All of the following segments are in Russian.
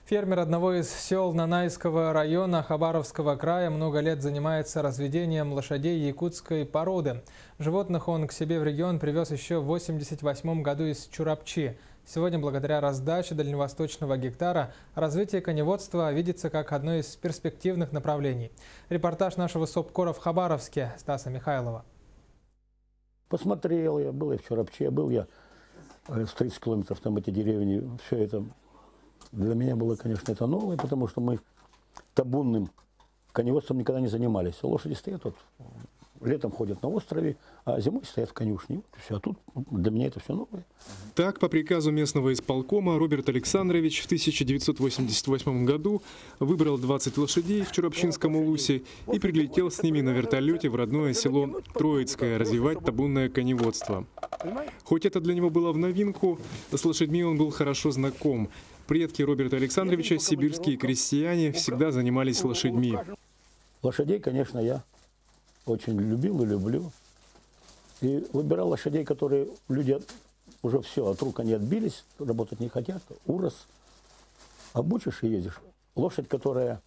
Фермер одного из сел Нанайского района Хабаровского края много лет занимается разведением лошадей якутской породы. Животных он к себе в регион привез еще в 1988 году из Чурапчи. Сегодня, благодаря раздаче дальневосточного гектара, развитие коневодства видится как одно из перспективных направлений. Репортаж нашего СОПКОРа в Хабаровске Стаса Михайлова. Посмотрел я, был я в Чурапче, был я в 30 километров, там эти деревни, все это для меня было, конечно, это новое, потому что мы табунным коневодством никогда не занимались. Лошади стоят вот, летом ходят на острове, а зимой стоят в конюшне. Вот все. А тут для меня это все новое. Так, по приказу местного исполкома, Роберт Александрович в 1988 году выбрал 20 лошадей в Чурапчинском улусе и прилетел с ними на вертолете в родное село Троицкое развивать табунное коневодство. Хоть это для него было в новинку, с лошадьми он был хорошо знаком. Предки Роберта Александровича, сибирские крестьяне, всегда занимались лошадьми. Лошадей, конечно, я очень любил и люблю. И выбирал лошадей, которые люди уже все, от рук они отбились, работать не хотят. Урос. Обучишь и едешь. Лошадь, которая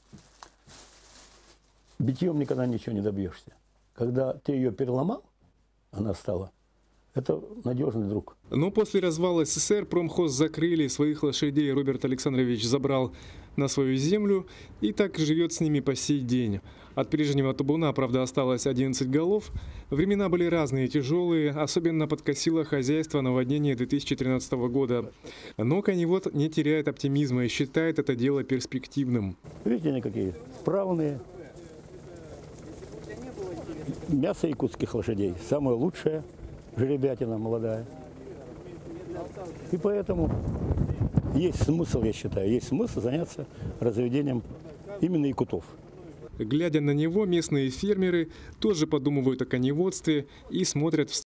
битьем никогда ничего не добьешься. Когда ты ее переломал, она стала. Это надежный друг. Но после развала СССР промхоз закрыли, своих лошадей Роберт Александрович забрал на свою землю и так живет с ними по сей день. От прежнего табуна, правда, осталось 11 голов. Времена были разные, тяжелые, особенно подкосило хозяйство наводнение 2013 года. Но коневод не теряет оптимизма и считает это дело перспективным. Видите, они какие справные. Мясо якутских лошадей самое лучшее. Жеребятина молодая. И поэтому есть смысл, я считаю, есть смысл заняться разведением именно якутов. Глядя на него, местные фермеры тоже подумывают о коневодстве и смотрят в